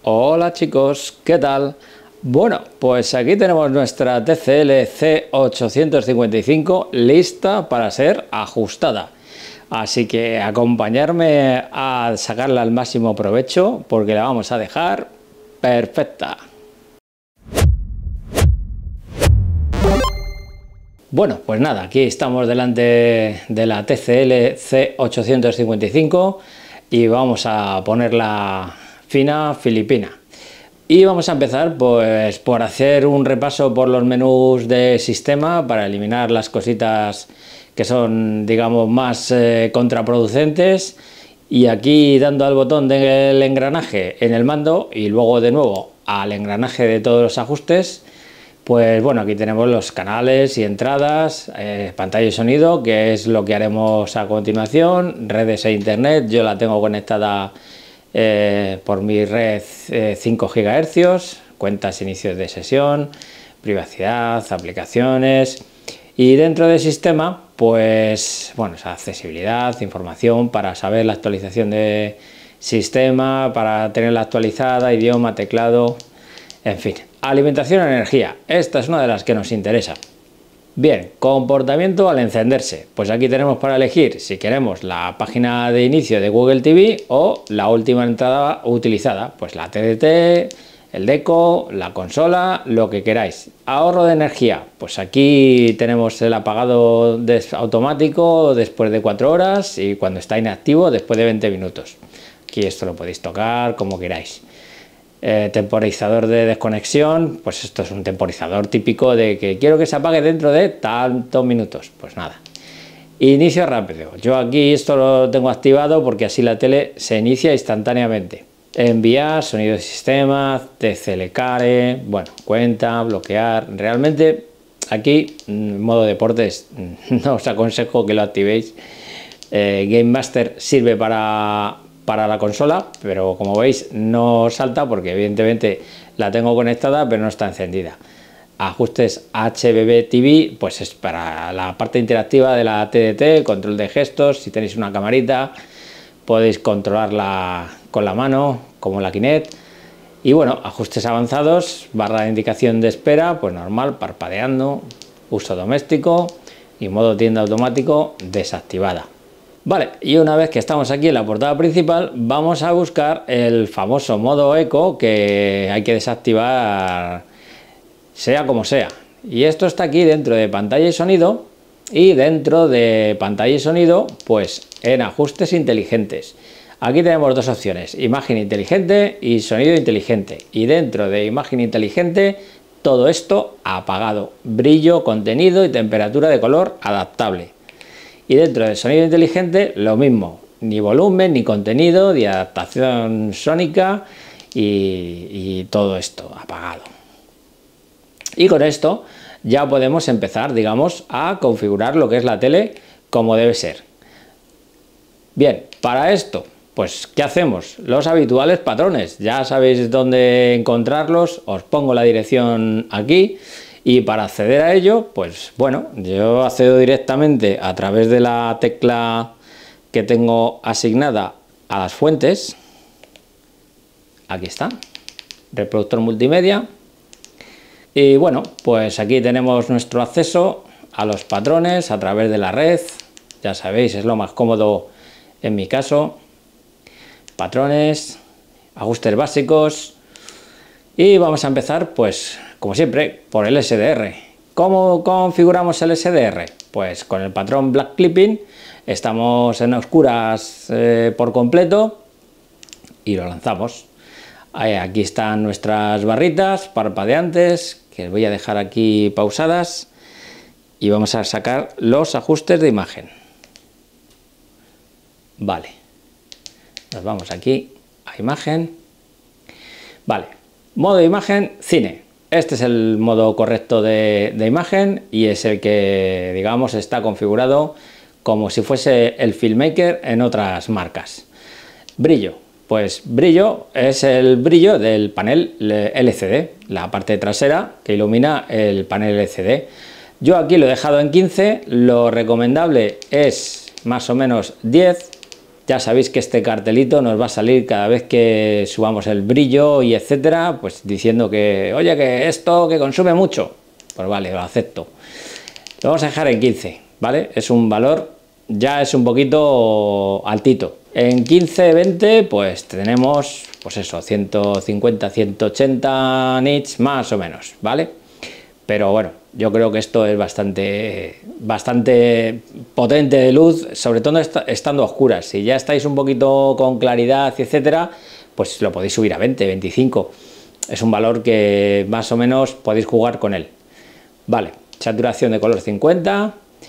Hola chicos, ¿qué tal? Bueno, pues aquí tenemos nuestra TCL C855 lista para ser ajustada. Así que acompañarme a sacarla al máximo provecho porque la vamos a dejar perfecta. Bueno, pues nada, aquí estamos delante de la TCL C855 y vamos a ponerla fina filipina. Y vamos a empezar pues por hacer un repaso por los menús de sistema para eliminar las cositas que son, digamos, más contraproducentes. Y aquí dando al botón del engranaje en el mando y luego de nuevo al engranaje de todos los ajustes, pues bueno, aquí tenemos los canales y entradas, pantalla y sonido, que es lo que haremos a continuación, redes e internet. Yo la tengo conectada por mi red 5 GHz, cuentas, inicios de sesión, privacidad, aplicaciones. Y dentro del sistema, pues bueno, esa accesibilidad, información para saber la actualización de sistema, para tenerla actualizada, idioma, teclado, en fin. Alimentación e energía, esta es una de las que nos interesa. Bien, comportamiento al encenderse, pues aquí tenemos para elegir si queremos la página de inicio de Google TV o la última entrada utilizada, pues la TDT, el deco, la consola, lo que queráis. Ahorro de energía, pues aquí tenemos el apagado automático después de 4 horas y cuando está inactivo después de 20 minutos. Aquí esto lo podéis tocar como queráis. Temporizador de desconexión, pues esto es un temporizador típico de que quiero que se apague dentro de tantos minutos, pues nada. Inicio rápido, yo aquí esto lo tengo activado porque así la tele se inicia instantáneamente. Enviar, sonido de sistema, TCL Care, bueno, cuenta, bloquear. Realmente aquí en modo deportes no os aconsejo que lo activéis. Game Master sirve para la consola, pero como veis no salta porque evidentemente la tengo conectada pero no está encendida. Ajustes HBB TV, pues es para la parte interactiva de la TDT, control de gestos. Si tenéis una camarita podéis controlarla con la mano como la Kinect. Y bueno, ajustes avanzados, barra de indicación de espera, pues normal, parpadeando, uso doméstico y modo tienda automático desactivada. Vale, y una vez que estamos aquí en la portada principal, vamos a buscar el famoso modo eco que hay que desactivar sea como sea. Y esto está aquí dentro de pantalla y sonido, y dentro de pantalla y sonido, pues en ajustes inteligentes. Aquí tenemos dos opciones, imagen inteligente y sonido inteligente. Y dentro de imagen inteligente, todo esto apagado, brillo, contenido y temperatura de color adaptable. Y dentro del sonido inteligente lo mismo, ni volumen, ni contenido, ni adaptación sónica y todo esto apagado. Y con esto ya podemos empezar, digamos, a configurar lo que es la tele como debe ser. Bien, para esto, pues ¿qué hacemos? Los habituales patrones, ya sabéis dónde encontrarlos, os pongo la dirección aquí. Y para acceder a ello, pues bueno, yo accedo directamente a través de la tecla que tengo asignada a las fuentes. Aquí está, reproductor multimedia. Y bueno, pues aquí tenemos nuestro acceso a los patrones a través de la red. Ya sabéis, es lo más cómodo en mi caso. Patrones, ajustes básicos. Y vamos a empezar, pues, como siempre, por el SDR. ¿Cómo configuramos el SDR? Pues con el patrón Black Clipping, estamos en oscuras por completo y lo lanzamos. Aquí están nuestras barritas parpadeantes, que voy a dejar aquí pausadas, y vamos a sacar los ajustes de imagen. Vale, nos vamos aquí a imagen. Vale. Modo de imagen, cine. Este es el modo correcto de imagen y es el que, digamos, está configurado como si fuese el Filmmaker en otras marcas. Brillo. Pues brillo es el brillo del panel LCD, la parte trasera que ilumina el panel LCD. Yo aquí lo he dejado en 15, lo recomendable es más o menos 10, Ya sabéis que este cartelito nos va a salir cada vez que subamos el brillo y etcétera, pues diciendo que, oye, que esto que consume mucho. Pues vale, lo acepto. Lo vamos a dejar en 15, ¿vale? Es un valor, ya es un poquito altito. En 15, 20, pues tenemos, pues eso, 150, 180 nits más o menos, ¿vale? Pero bueno, yo creo que esto es bastante potente de luz, sobre todo estando a oscuras. Si ya estáis un poquito con claridad, etcétera, pues lo podéis subir a 20, 25. Es un valor que más o menos podéis jugar con él. Vale, saturación de color 50.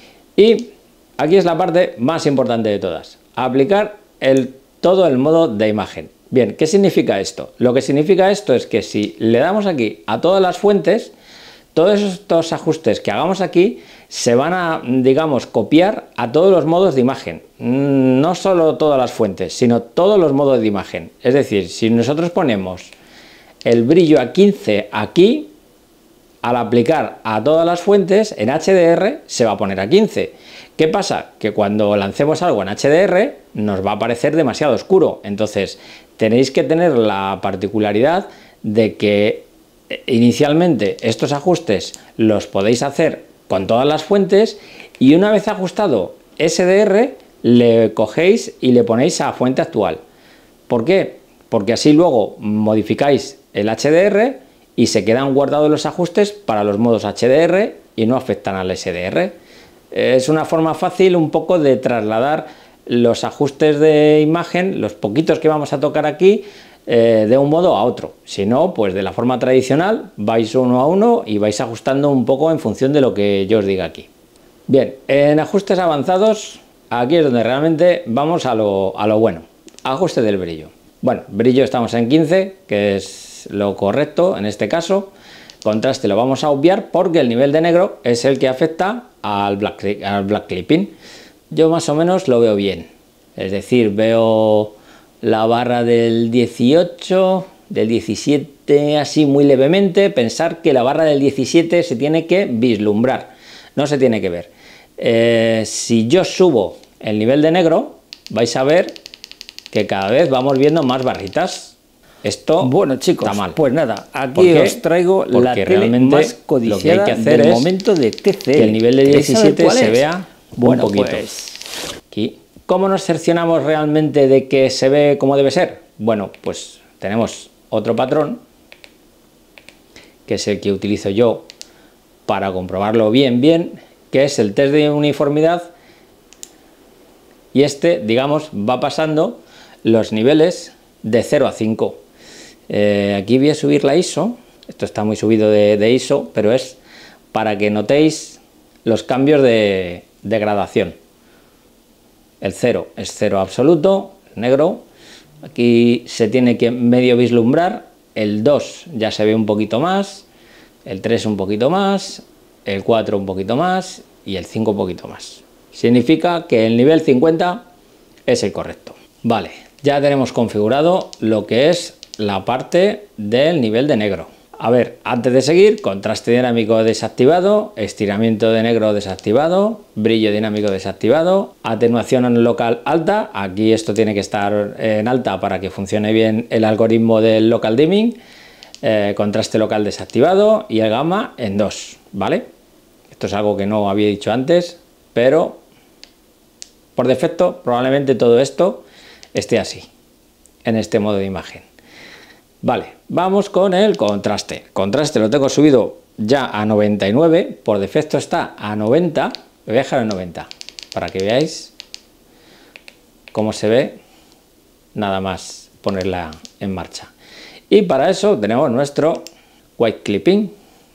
Y aquí es la parte más importante de todas. Aplicar todo el modo de imagen. Bien, ¿qué significa esto? Lo que significa esto es que si le damos aquí a todas las fuentes, todos estos ajustes que hagamos aquí se van a, digamos, copiar a todos los modos de imagen. No solo todas las fuentes, sino todos los modos de imagen. Es decir, si nosotros ponemos el brillo a 15 aquí, al aplicar a todas las fuentes en HDR se va a poner a 15. ¿Qué pasa? Que cuando lancemos algo en HDR nos va a parecer demasiado oscuro. Entonces tenéis que tener la particularidad de que inicialmente estos ajustes los podéis hacer con todas las fuentes y una vez ajustado SDR le cogéis y le ponéis a fuente actual. ¿Por qué? Porque así luego modificáis el HDR y se quedan guardados los ajustes para los modos HDR y no afectan al SDR. Es una forma fácil un poco de trasladar los ajustes de imagen, los poquitos que vamos a tocar aquí, de un modo a otro. Si no, pues de la forma tradicional vais uno a uno y vais ajustando un poco en función de lo que yo os diga aquí. Bien, en ajustes avanzados, aquí es donde realmente vamos a lo bueno. Ajuste del brillo. Bueno, brillo estamos en 15, que es lo correcto en este caso. Contraste lo vamos a obviar porque el nivel de negro es el que afecta al black clipping. Yo más o menos lo veo bien. Es decir, veo la barra del 18, del 17 así muy levemente. Pensar que la barra del 17 se tiene que vislumbrar, no se tiene que ver. Si yo subo el nivel de negro, vais a ver que cada vez vamos viendo más barritas. Esto, bueno, chicos, está mal. Pues nada, aquí os traigo la tele más codiciada lo que hay que hacer del es momento de TCL. que el nivel de 17 se es? vea Bueno, un poquito. Pues Aquí. ¿Cómo nos cercioramos realmente de que se ve como debe ser? Bueno, pues tenemos otro patrón, que es el que utilizo yo para comprobarlo bien, que es el test de uniformidad, y este, digamos, va pasando los niveles de 0 a 5. Aquí voy a subir la ISO, esto está muy subido de ISO, pero es para que notéis los cambios de gradación. El 0 es 0 absoluto, negro, aquí se tiene que medio vislumbrar, el 2 ya se ve un poquito más, el 3 un poquito más, el 4 un poquito más y el 5 un poquito más. Significa que el nivel 50 es el correcto. Vale, ya tenemos configurado lo que es la parte del nivel de negro. A ver, antes de seguir, contraste dinámico desactivado, estiramiento de negro desactivado, brillo dinámico desactivado, atenuación local alta, aquí esto tiene que estar en alta para que funcione bien el algoritmo del local dimming, contraste local desactivado y el gamma en 2, ¿vale? Esto es algo que no había dicho antes, pero por defecto probablemente todo esto esté así, en este modo de imagen. Vale, vamos con el contraste. Contraste lo tengo subido ya a 99, por defecto está a 90, lo voy a dejar en 90, para que veáis cómo se ve, nada más ponerla en marcha. Y para eso tenemos nuestro white clipping,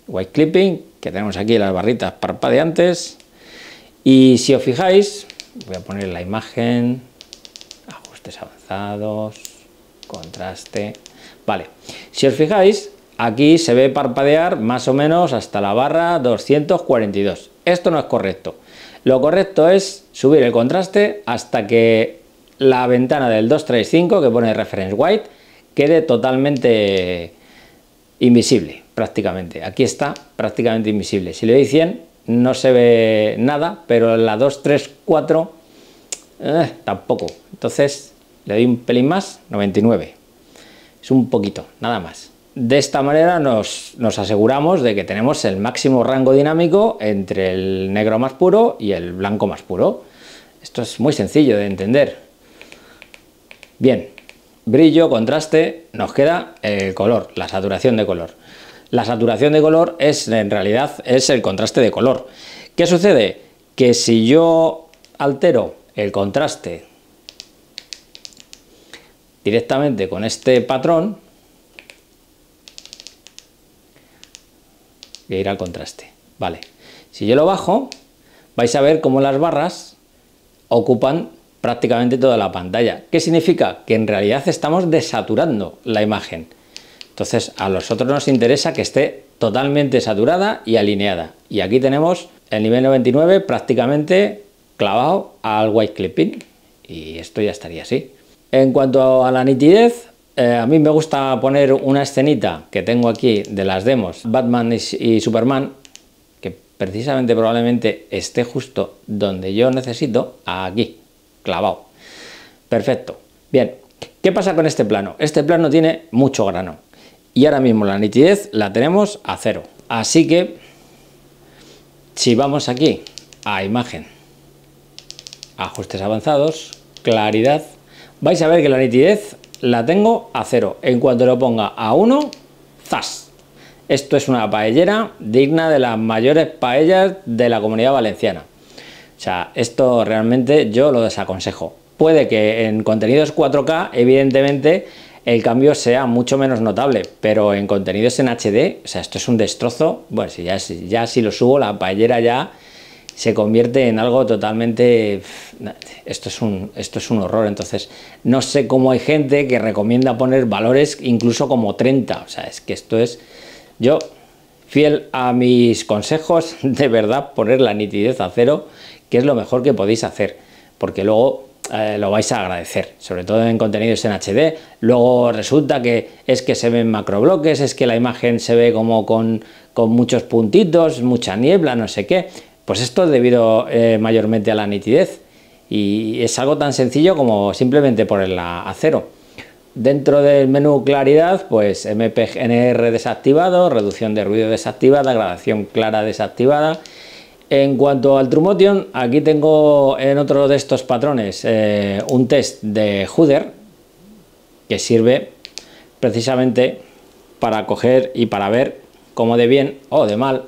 que tenemos aquí las barritas parpadeantes, y si os fijáis, voy a poner la imagen, ajustes avanzados, contraste. Vale, si os fijáis, aquí se ve parpadear más o menos hasta la barra 242. Esto no es correcto. Lo correcto es subir el contraste hasta que la ventana del 235, que pone reference white, quede totalmente invisible, prácticamente. Aquí está prácticamente invisible. Si le doy 100, no se ve nada, pero en la 234 tampoco. Entonces le doy un pelín más, 99. Es un poquito, nada más. De esta manera nos aseguramos de que tenemos el máximo rango dinámico entre el negro más puro y el blanco más puro. Esto es muy sencillo de entender. Bien, brillo, contraste, nos queda el color, la saturación de color. La saturación de color en realidad es el contraste de color. ¿Qué sucede? Que si yo altero el contraste directamente con este patrón, voy a ir al contraste, vale. Si yo lo bajo, vais a ver cómo las barras ocupan prácticamente toda la pantalla. ¿Qué significa? Que en realidad estamos desaturando la imagen. Entonces a nosotros nos interesa que esté totalmente saturada y alineada. Y aquí tenemos el nivel 99 prácticamente clavado al white clipping. Y esto ya estaría así. En cuanto a la nitidez, a mí me gusta poner una escenita que tengo aquí de las demos Batman y Superman, que precisamente probablemente esté justo donde yo necesito, aquí, clavado. Perfecto. Bien, ¿qué pasa con este plano? Este plano tiene mucho grano y ahora mismo la nitidez la tenemos a 0. Así que si vamos aquí a imagen, ajustes avanzados, claridad, vais a ver que la nitidez la tengo a 0. En cuanto lo ponga a 1, ¡zas! Esto es una paellera digna de las mayores paellas de la Comunidad Valenciana. O sea, esto realmente yo lo desaconsejo. Puede que en contenidos 4K, evidentemente, el cambio sea mucho menos notable, pero en contenidos en HD, o sea, esto es un destrozo. Bueno, si lo subo, la paellera ya se convierte en algo totalmente... Esto es un horror. Entonces no sé cómo hay gente que recomienda poner valores incluso como 30, o sea, es que esto es... Yo, fiel a mis consejos, de verdad, poner la nitidez a 0, que es lo mejor que podéis hacer, porque luego lo vais a agradecer, sobre todo en contenidos en HD. Luego resulta que es que se ven macrobloques, es que la imagen se ve como con muchos puntitos, mucha niebla, no sé qué. Pues esto es debido mayormente a la nitidez, y es algo tan sencillo como simplemente ponerla a 0. Dentro del menú claridad, pues MPGNR desactivado, reducción de ruido desactivada, gradación clara desactivada. En cuanto al True Motion, aquí tengo en otro de estos patrones un test de Hooder que sirve precisamente para coger y para ver cómo de bien o de mal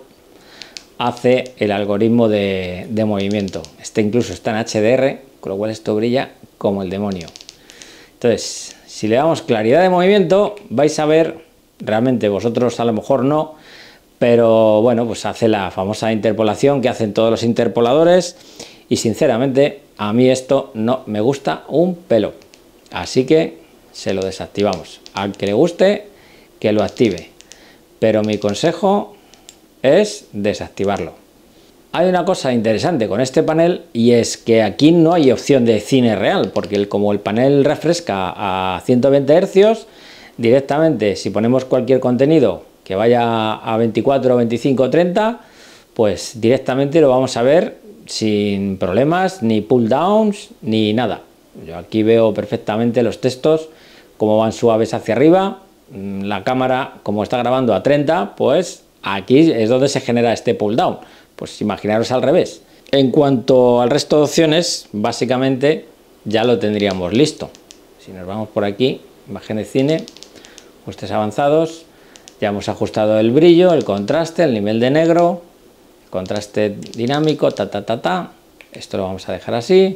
hace el algoritmo de movimiento. Este incluso está en HDR, con lo cual esto brilla como el demonio. Entonces, si le damos claridad de movimiento, vais a ver, realmente vosotros a lo mejor no, pero bueno, pues hace la famosa interpolación que hacen todos los interpoladores, y sinceramente a mí esto no me gusta un pelo, así que se lo desactivamos. Al que le guste, que lo active, pero mi consejo es desactivarlo. Hay una cosa interesante con este panel, y es que aquí no hay opción de cine real, porque como el panel refresca a 120 Hz, directamente si ponemos cualquier contenido que vaya a 24, 25, 30, pues directamente lo vamos a ver sin problemas, ni pull downs, ni nada. Yo aquí veo perfectamente los textos, como van suaves hacia arriba. La cámara, como está grabando a 30, pues aquí es donde se genera este pull down. Pues imaginaros al revés. En cuanto al resto de opciones, básicamente ya lo tendríamos listo. Si nos vamos por aquí, imagen de cine, ajustes avanzados, ya hemos ajustado el brillo, el contraste, el nivel de negro, el contraste dinámico, esto lo vamos a dejar así.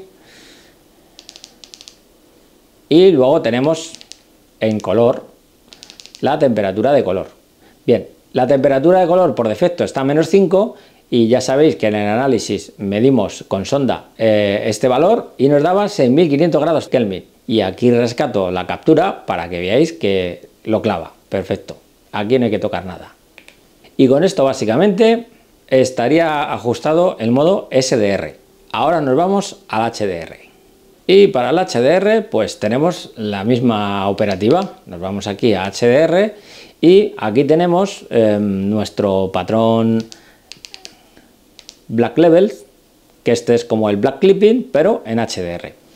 Y luego tenemos en color la temperatura de color. Bien, la temperatura de color por defecto está a -5, y ya sabéis que en el análisis medimos con sonda este valor y nos daba 6500 grados Kelvin. Y aquí rescato la captura para que veáis que lo clava. Perfecto. Aquí no hay que tocar nada. Y con esto básicamente estaría ajustado el modo SDR. Ahora nos vamos al HDR. Y para el HDR pues tenemos la misma operativa. Nos vamos aquí a HDR y aquí tenemos nuestro patrón Black Levels, que este es como el Black Clipping pero en HDR.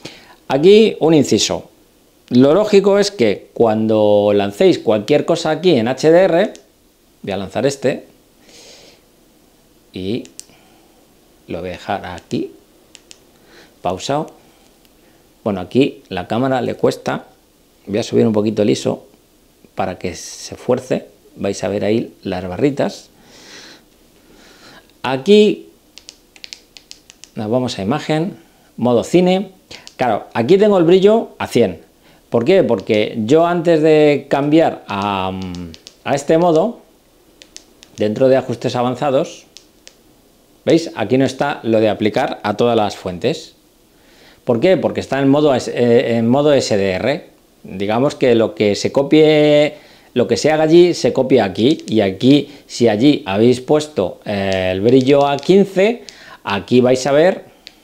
Aquí un inciso. Lo lógico es que cuando lancéis cualquier cosa aquí en HDR, voy a lanzar este y lo voy a dejar aquí, pausado. Bueno, aquí la cámara le cuesta, voy a subir un poquito el ISO para que se esfuerce, vais a ver ahí las barritas. Aquí nos vamos a imagen, modo cine. Claro, aquí tengo el brillo a 100. ¿Por qué? Porque yo antes de cambiar a este modo, dentro de ajustes avanzados, ¿veis? Aquí no está lo de aplicar a todas las fuentes. ¿Por qué? Porque está en modo SDR. Digamos que lo que se copie, lo que se haga allí, se copia aquí. Y aquí, si allí habéis puesto el brillo a 15, aquí vais a ver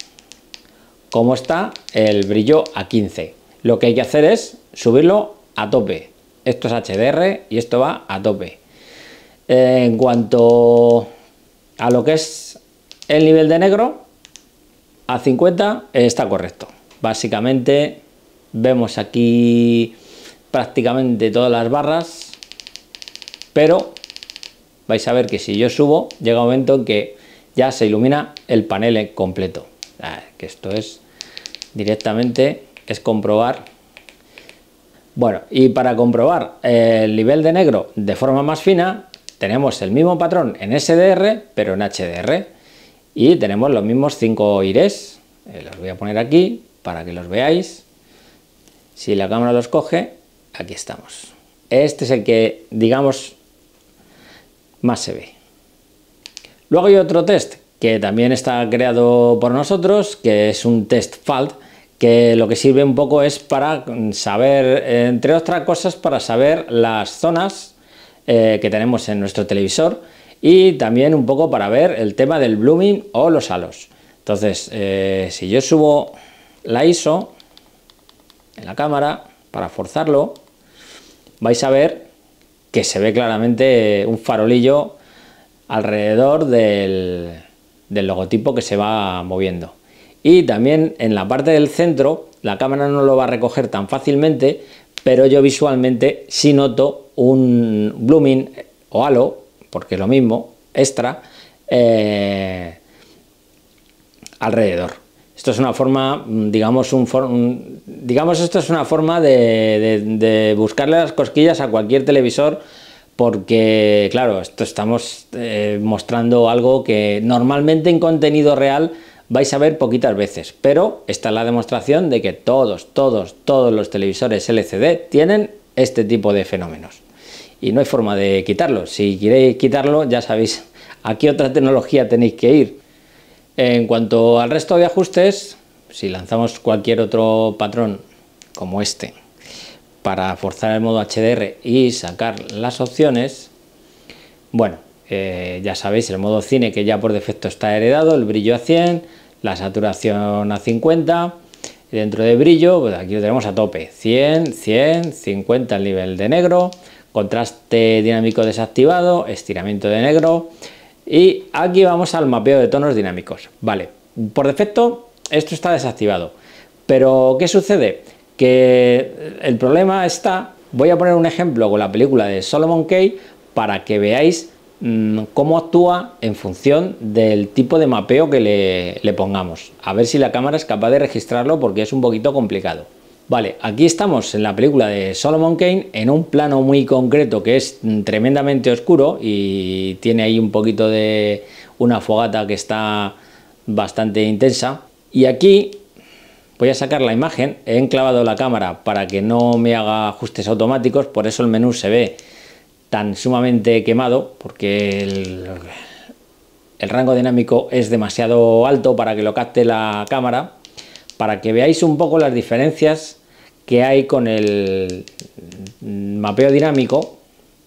cómo está el brillo a 15. Lo que hay que hacer es subirlo a tope. Esto es HDR y esto va a tope. En cuanto a lo que es el nivel de negro, a 50 está correcto. Básicamente vemos aquí prácticamente todas las barras, pero vais a ver que si yo subo, llega un momento en que ya se ilumina el panel completo. Que esto es directamente, es comprobar. Bueno, y para comprobar el nivel de negro de forma más fina, tenemos el mismo patrón en SDR, pero en HDR. Y tenemos los mismos 5 IRES. Los voy a poner aquí para que los veáis. Si la cámara los coge, aquí estamos. Este es el que, digamos, más se ve. Luego hay otro test que también está creado por nosotros, que es un test FALT, que lo que sirve un poco es para saber, entre otras cosas, para saber las zonas que tenemos en nuestro televisor, y también un poco para ver el tema del blooming o los halos. Entonces, si yo subo la ISO en la cámara para forzarlo, vais a ver que se ve claramente un farolillo alrededor del logotipo que se va moviendo. Y también en la parte del centro, la cámara no lo va a recoger tan fácilmente, pero yo visualmente sí noto un blooming o halo, porque es lo mismo, extra, alrededor. Esto es una forma, digamos, esto es una forma de buscarle las cosquillas a cualquier televisor, porque, claro, esto estamos mostrando algo que normalmente en contenido real vais a ver poquitas veces, pero esta es la demostración de que todos los televisores LCD tienen este tipo de fenómenos. Y no hay forma de quitarlo. Si queréis quitarlo, ya sabéis a qué otra tecnología tenéis que ir. En cuanto al resto de ajustes, si lanzamos cualquier otro patrón como este para forzar el modo HDR y sacar las opciones, bueno, ya sabéis, el modo cine, que ya por defecto está heredado, el brillo a 100, la saturación a 50, y dentro de brillo, pues aquí lo tenemos a tope, 100, 100, 50 el nivel de negro, contraste dinámico desactivado, estiramiento de negro, y aquí vamos al mapeo de tonos dinámicos. Vale, por defecto esto está desactivado, pero ¿qué sucede? Que el problema está, voy a poner un ejemplo con la película de Solomon Kane para que veáis cómo actúa en función del tipo de mapeo que le pongamos. A ver si la cámara es capaz de registrarlo, porque es un poquito complicado. Vale, aquí estamos en la película de Solomon Kane en un plano muy concreto que es tremendamente oscuro y tiene ahí un poquito de una fogata que está bastante intensa. Y aquí voy a sacar la imagen, he enclavado la cámara para que no me haga ajustes automáticos, por eso el menú se ve tan sumamente quemado, porque el rango dinámico es demasiado alto para que lo capte la cámara, para que veáis un poco las diferencias que hay con el mapeo dinámico.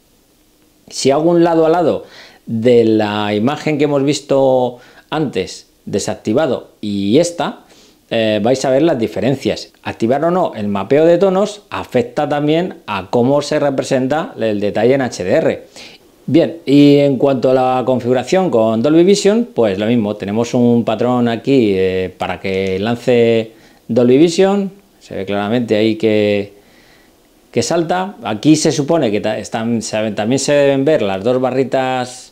Si hago un lado a lado de la imagen que hemos visto antes desactivado y esta, vais a ver las diferencias. Activar o no el mapeo de tonos afecta también a cómo se representa el detalle en HDR. Bien, y en cuanto a la configuración con Dolby Vision, pues lo mismo, tenemos un patrón aquí para que lance Dolby Vision, se ve claramente ahí que salta. Aquí se supone que también se deben ver las dos barritas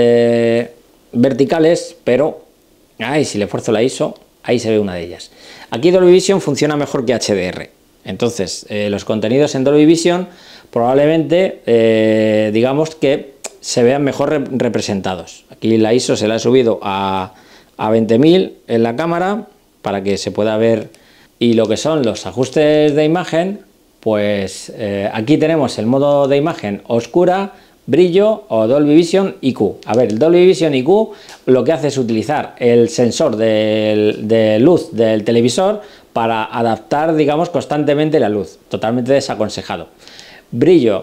verticales, pero si le esfuerzo la ISO, ahí se ve una de ellas. Aquí Dolby Vision funciona mejor que HDR, entonces los contenidos en Dolby Vision probablemente digamos que se vean mejor representados. Aquí la ISO se la he subido a 20.000 en la cámara para que se pueda ver, y lo que son los ajustes de imagen, pues aquí tenemos el modo de imagen oscura, brillo o Dolby Vision IQ. A ver, el Dolby Vision IQ lo que hace es utilizar el sensor de luz del televisor para adaptar, digamos, constantemente la luz, totalmente desaconsejado. Brillo,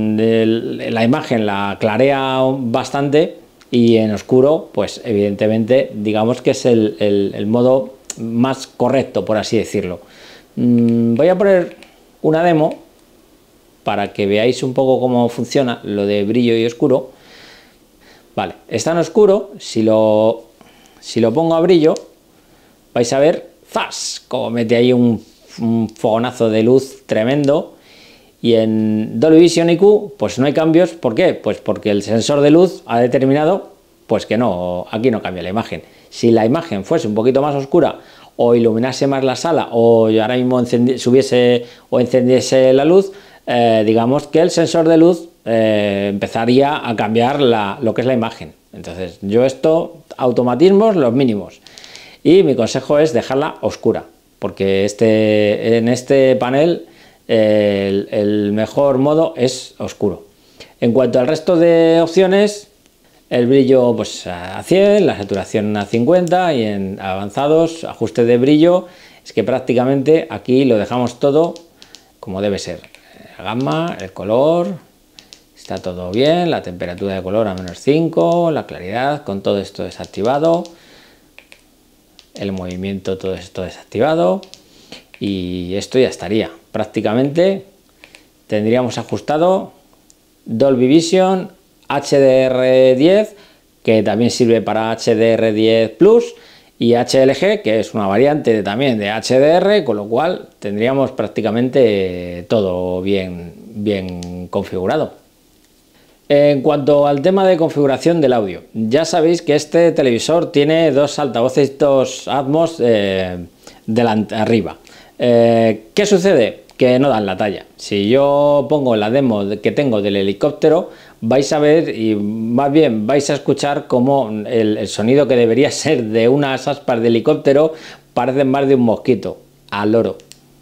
la imagen la clarea bastante, y en oscuro, pues evidentemente, digamos que es el modo más correcto, por así decirlo. Voy a poner una demo para que veáis un poco cómo funciona lo de brillo y oscuro. Vale, está en oscuro. Si lo pongo a brillo, vais a ver, ¡zas!, como mete ahí un fogonazo de luz tremendo. Y en Dolby Vision IQ, pues no hay cambios. ¿Por qué? Pues porque el sensor de luz ha determinado pues que no, aquí no cambia la imagen. Si la imagen fuese un poquito más oscura, o iluminase más la sala, o ahora mismo subiese o encendiese la luz, digamos que el sensor de luz empezaría a cambiar lo que es la imagen. Entonces yo automatismos los mínimos, y mi consejo es dejarla oscura, porque en este panel el mejor modo es oscuro. En cuanto al resto de opciones, el brillo pues a 100, la saturación a 50, y en avanzados, ajuste de brillo, es que prácticamente aquí lo dejamos todo como debe ser. La gamma, el color, está todo bien, la temperatura de color a -5, la claridad con todo esto desactivado, el movimiento, todo esto desactivado, y esto ya estaría. Prácticamente tendríamos ajustado Dolby Vision HDR10, que también sirve para HDR10 Plus, y HLG, que es una variante también de HDR, con lo cual tendríamos prácticamente todo bien configurado. En cuanto al tema de configuración del audio, ya sabéis que este televisor tiene dos altavoces Atmos arriba. ¿Qué sucede? Que no dan la talla. Si yo pongo la demo que tengo del helicóptero, vais a ver, y más bien vais a escuchar cómo el sonido que debería ser de unas aspas de helicóptero parece más de un mosquito, al loro.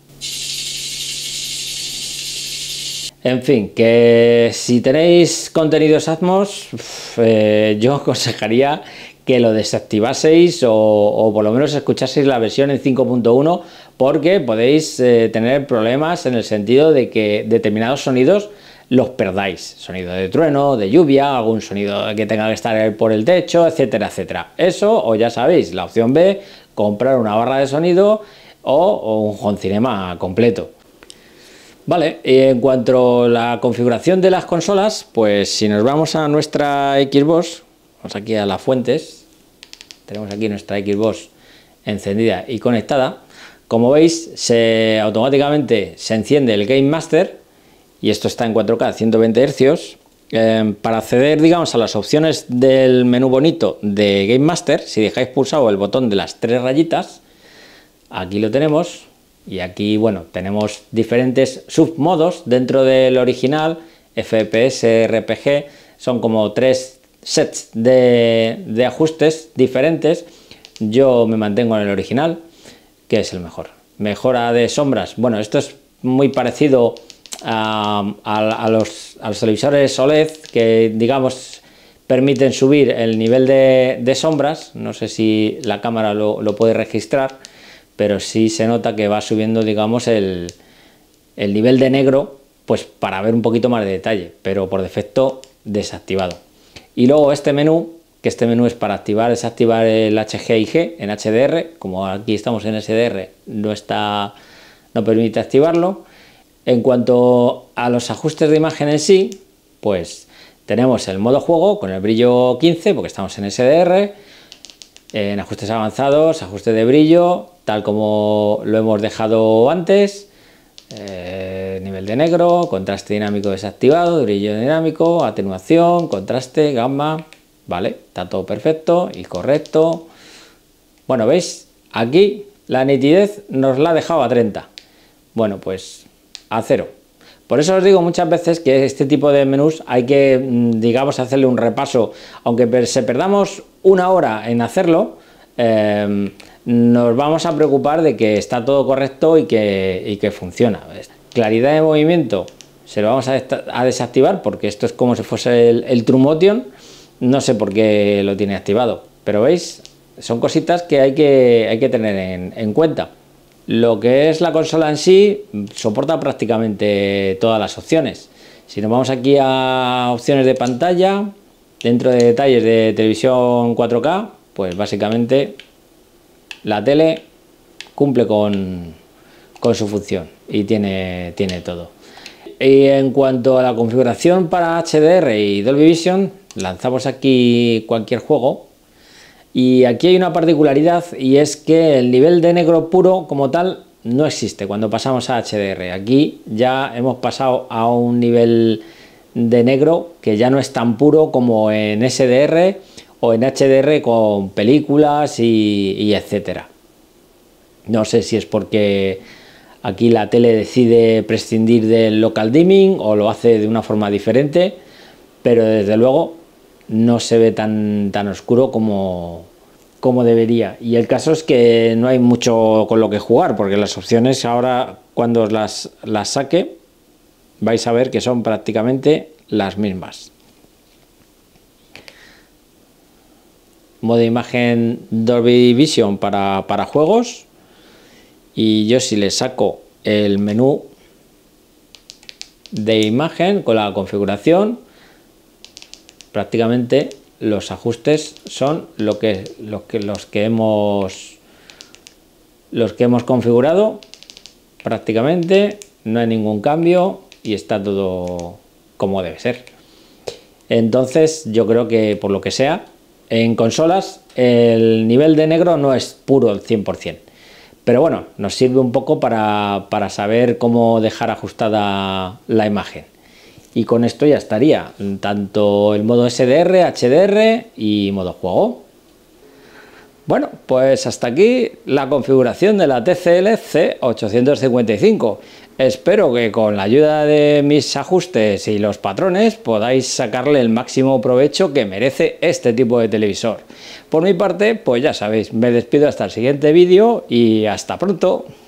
En fin, que si tenéis contenidos Atmos, yo os aconsejaría que lo desactivaseis o por lo menos escuchaseis la versión en 5.1, porque podéis tener problemas en el sentido de que determinados sonidos los perdáis. Sonido de trueno, de lluvia, algún sonido que tenga que estar por el techo, etcétera, etcétera. Eso, o ya sabéis, la opción B, comprar una barra de sonido o un home cinema completo. Vale, en cuanto a la configuración de las consolas, pues si nos vamos a nuestra Xbox, vamos aquí a las fuentes, tenemos aquí nuestra Xbox encendida y conectada. Como veis, automáticamente se enciende el Game Master, y esto está en 4K 120 Hz. Para acceder, digamos, a las opciones del menú bonito de Game Master, si dejáis pulsado el botón de las tres rayitas, aquí lo tenemos. Y aquí, bueno, tenemos diferentes submodos dentro del original, FPS, RPG, son como tres sets de ajustes diferentes. Yo me mantengo en el original, que es el mejor. Mejora de sombras, bueno, esto es muy parecido a los televisores OLED, que digamos permiten subir el nivel de sombras. No sé si la cámara lo puede registrar, pero sí se nota que va subiendo, digamos, el nivel de negro, pues para ver un poquito más de detalle, pero por defecto desactivado. Y luego este menú, que este menú es para activar, desactivar el HG en HDR, como aquí estamos en SDR, no permite activarlo. En cuanto a los ajustes de imagen en sí, pues tenemos el modo juego con el brillo 15, porque estamos en SDR, en ajustes avanzados, ajuste de brillo, tal como lo hemos dejado antes, nivel de negro, contraste dinámico desactivado, brillo dinámico, atenuación, contraste, gamma, vale, está todo perfecto y correcto. Bueno, ¿veis? Aquí la nitidez nos la ha dejado a 30, bueno, pues a 0. Por eso os digo muchas veces que este tipo de menús hay que, digamos, hacerle un repaso. Aunque se perdamos una hora en hacerlo, nos vamos a preocupar de que está todo correcto y que funciona. Claridad de movimiento se lo vamos a desactivar porque esto es como si fuese el True Motion. No sé por qué lo tiene activado, pero veis, son cositas que hay que tener en cuenta. Lo que es la consola en sí soporta prácticamente todas las opciones. Si nos vamos aquí a opciones de pantalla, dentro de detalles de televisión 4K, pues básicamente la tele cumple con su función y tiene todo. Y en cuanto a la configuración para HDR y Dolby Vision, lanzamos aquí cualquier juego. Y aquí hay una particularidad, y es que el nivel de negro puro como tal no existe cuando pasamos a HDR. Aquí ya hemos pasado a un nivel de negro que ya no es tan puro como en SDR o en HDR con películas y etcétera. No sé si es porque aquí la tele decide prescindir del local dimming o lo hace de una forma diferente, pero desde luego no se ve tan oscuro como debería. Y el caso es que no hay mucho con lo que jugar, porque las opciones ahora, cuando las saque, vais a ver que son prácticamente las mismas. Modo de imagen Dolby Vision para juegos, y yo si le saco el menú de imagen con la configuración, prácticamente los ajustes son los que hemos configurado. Prácticamente no hay ningún cambio y está todo como debe ser. Entonces yo creo que por lo que sea, en consolas el nivel de negro no es puro al 100%, pero bueno, nos sirve un poco para saber cómo dejar ajustada la imagen. Y con esto ya estaría, tanto el modo SDR, HDR y modo juego. Bueno, pues hasta aquí la configuración de la TCL C855. Espero que con la ayuda de mis ajustes y los patrones podáis sacarle el máximo provecho que merece este tipo de televisor. Por mi parte, pues ya sabéis, me despido hasta el siguiente vídeo y hasta pronto.